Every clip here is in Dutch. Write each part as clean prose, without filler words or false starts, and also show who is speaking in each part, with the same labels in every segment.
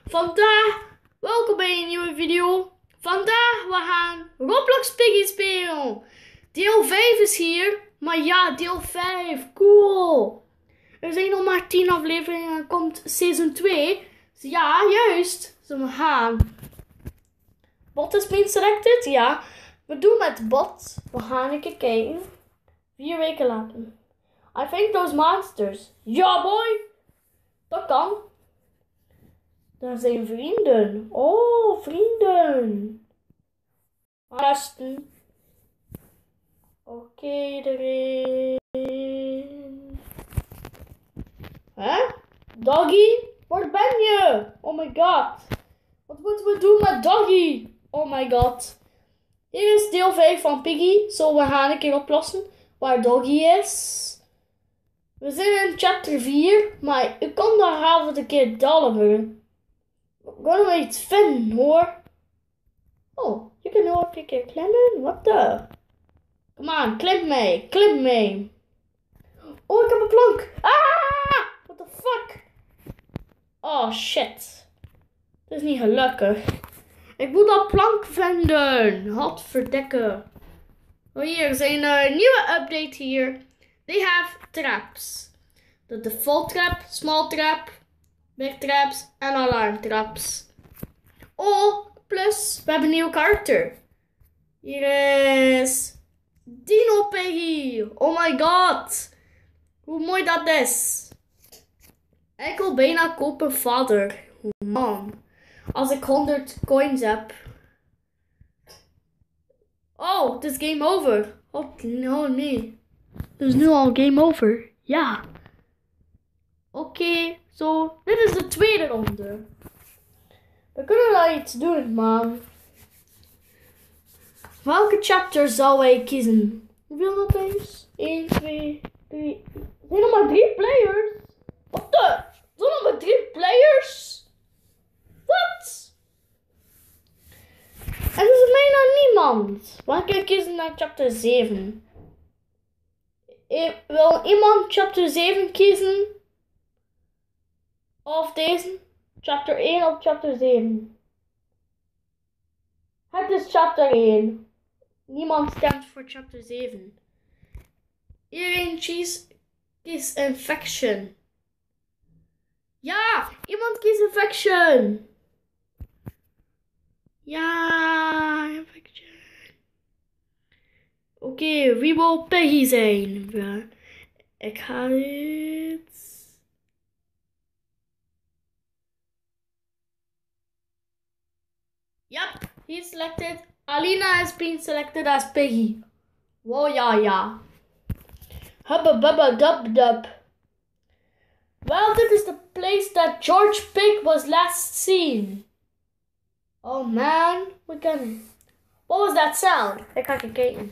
Speaker 1: Vandaag, welkom bij een nieuwe video. Vandaag we gaan Roblox Piggy spelen. Deel 5 is hier. Maar ja, deel 5. Cool. Er zijn nog maar 10 afleveringen en komt season 2. Dus ja, juist. Zullen we gaan. Bot is been selected? Ja. We doen met bot. We gaan een keer kijken. 4 weken later. I think those monsters. Ja, boy. Dat kan. Daar zijn vrienden. Oh, vrienden. Arresten. Oké, erin. Hè? Doggy? Waar ben je? Oh my god. Wat moeten we doen met Doggy? Oh my god. Hier is deel 5 van Piggy. Zo, we gaan een keer oplossen waar Doggy is. We zijn in chapter 4, maar ik kan daar avond een keer delven. We kunnen wel iets vinden, hoor. Oh, je kan ook een keer klimmen. Wat de? Kom aan, klim mee. Klim mee. Oh, ik heb een plank. Ah! What the fuck? Oh, shit. Het is niet gelukkig. Ik moet dat plank vinden. Godverdikke. Oh, hier zijn een nieuwe update hier. They have traps. The default trap, small trap, big traps en alarm traps. Oh, plus we hebben een nieuwe karakter. Hier is Dino Piggy. Oh my god. Hoe mooi dat is. Ik wil bijna kopen vader. Man. Als ik 100 coins heb. Oh, het is game over. Oh nee. Het is nu al game over. Ja. Oké, zo. Dit is de tweede ronde. We kunnen wel iets doen, man. Welke chapter zal wij kiezen? Hoeveel dat is? 1, 2, 3. Er zijn nog maar 3 players. Wat de? Er zijn nog maar 3 players? Wat? Er is bijna niemand. We kunnen kiezen naar chapter 7. Wil iemand chapter 7 kiezen? Of deze? Chapter 1 of chapter 7? Het is chapter 1. Niemand stemt voor chapter 7. Iedereen kiest infection. Ja, iemand kiest infection. Ja, infection. Oké, wie wil Piggy zijn? Ik ga dit. Yep, he's selected. Alina has been selected as Piggy. Wow, ja. Hubba bubba dub dub. Well, this is the place that George Pig was last seen. Oh man, we can. What was that sound? Ik ga kijken.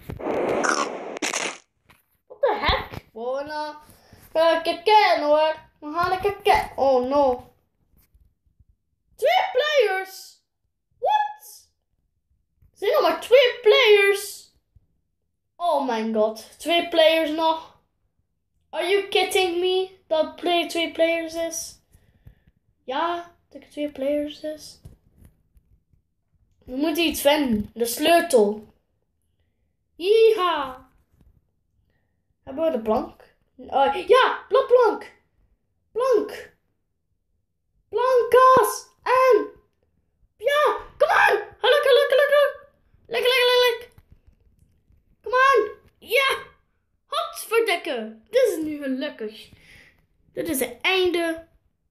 Speaker 1: What the heck? Oh no. Kijken hoor. We gaan kijken. Oh no. 2 players. What? Er zijn nog maar 2 players. Oh my god. 2 players nog. Are you kidding me? Dat 2 players is? Ja, dat het 2 players is. We moeten iets vinden. De sleutel. Yeeha. Hebben we de plank? Ja, plank. Plank. Plankas. En. Ja, kom aan. Lekker. Kom aan. Ja. Godverdikke. Dit is nu gelukkig. Dit is het einde.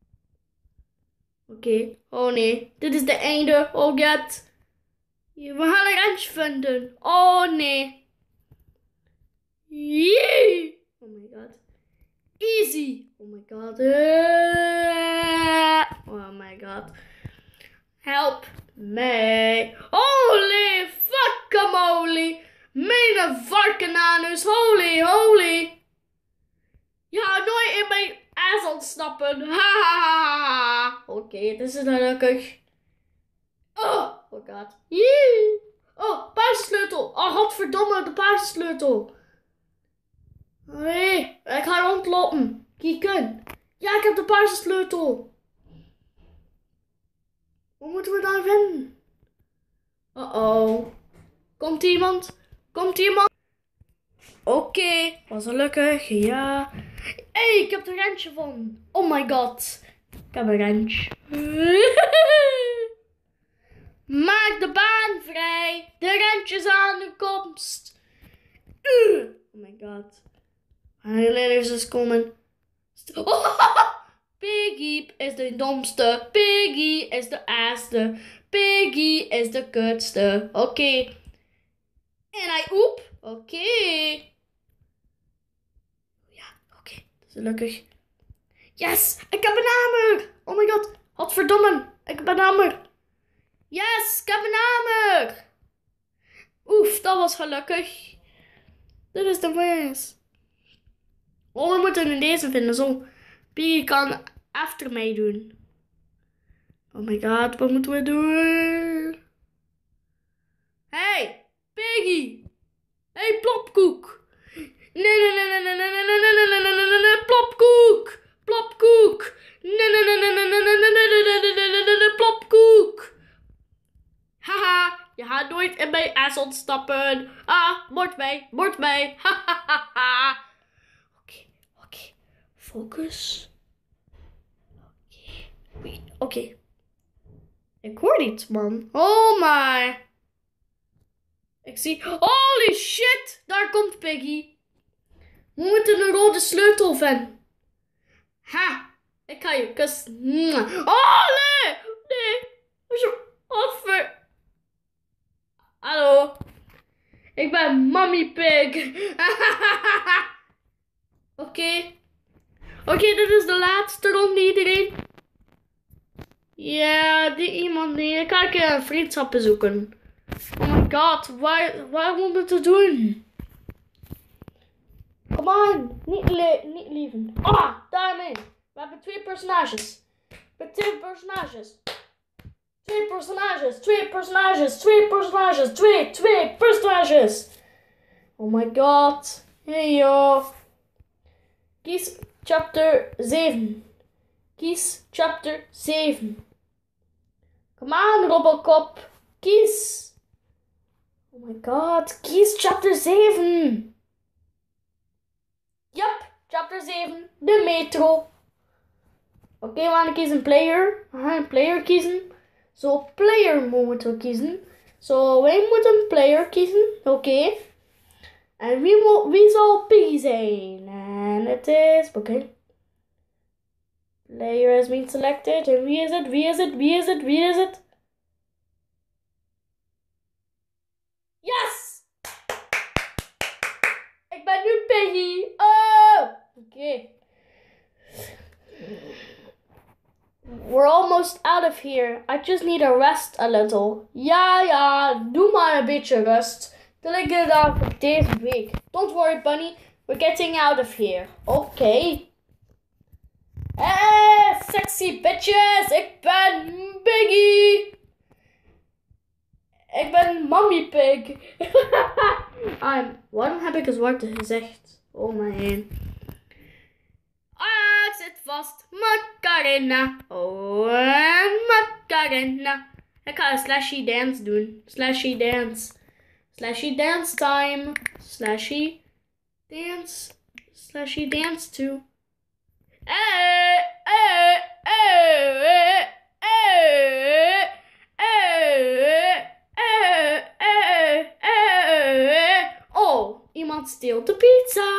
Speaker 1: Oké. Oh nee. Dit is het einde. Oh god. We gaan een wrench vinden. Oh nee. Yee. Oh my god. Easy. Oh my god. Oh my god. Help me. Holy fuckamole. Mijn varkenanus. Holy. Ja, nooit in mijn ass ontsnappen. Ha. Oké, dit is gelukkig. Oh god. Yee. Oh, paardensleutel. Oh, godverdomme, de paardensleutel. Nee, ik ga rondlopen. Kieken. Ja, ik heb de paardensleutel. Wat moeten we dan vinden? Uh-oh. Komt iemand? Komt iemand? Oké, was er gelukkig, ja. Hey, ik heb de rentje van. Oh my god. Ik heb een rentje. Maak de baan vrij. De rentje is aan de komst. Oh my god. Heel even eens komen. Piggy is de domste. Piggy is de aasste. Piggy is de kutste. Oké. En hij oep. Oké. Ja, oké. Dat is gelukkig. Yes, ik heb een hamer. Oh my god. Godverdomme. Ik heb een hamer. Yes, ik heb een hamer. Oef, dat was gelukkig. Dit is de wijs. Oh, we moeten in deze vinden. Zo. Piggy kan achter mij doen. Oh my god, wat moeten we doen? Hey, Piggy. Hey, plopkoek. Nee, plopkoek. Plopkoek. Nee, plopkoek. Haha, je gaat nooit in mijn ass ontstappen. Ah, moord mij. Hahaha. Oké. Focus. Oké. Ik hoor iets, man. Oh my. Ik zie... Holy shit! Daar komt Piggy. We moeten een rode sleutel vinden. Ha! Ik ga je kussen. Oh nee! Nee! Offer. Hallo. Ik ben Mommy Pig. Oké, dit is de laatste ronde, iedereen. Ja, die iemand die... Ik ga een vriendschap bezoeken. Oh my god, waar moet ik het doen? Come on, niet lieven. Ah, daarmee. We hebben twee personages. Twee personages. Oh my god. Hey yo. Kies chapter 7. Come on, Robocop. Kies. Oh my god, kies chapter 7. Yup, chapter 7. De metro. Oké, we gaan kiezen player. We gaan een player kiezen. Zo, player moeten we kiezen. Zo, wij moeten een player kiezen. Oké. En wie zal Piggy zijn? En het is... Oké. Player has been selected. En wie is het? Yes! Ik ben nu Piggy. Oh! Oké. We're almost out of here. I just need to rest a little. Ja, doe maar een beetje rust. Till ik get out voor deze week. Don't worry, Bunny. We're getting out of here. Oké. Hey, sexy bitches. Ik ben Piggy. Ik ben Mommy Pig. Waarom heb ik het zwarte gezegd? Oh mijn. Ah, ik zit vast. Macarena. Oh, Macarena. Ik ga een slashy dance doen. Slashy dance time. Slashy dance too. Oh, iemand steelt de pizza.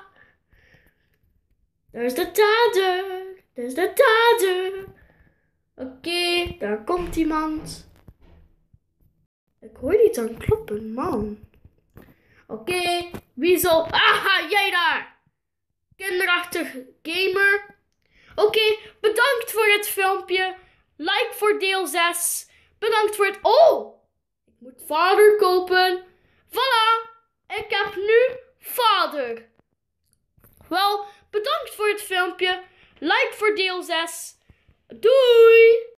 Speaker 1: There's the dader. Oké, daar komt iemand. Ik hoor iets aan kloppen, man. Oké, wie zal... Aha, jij daar! Kinderachtig gamer. Oké, bedankt voor het filmpje. Like voor deel 6. Bedankt voor het... Oh! Ik moet vader kopen. Voilà! Ik heb nu vader. Wel, bedankt voor het filmpje. Like voor deel 6. Doei!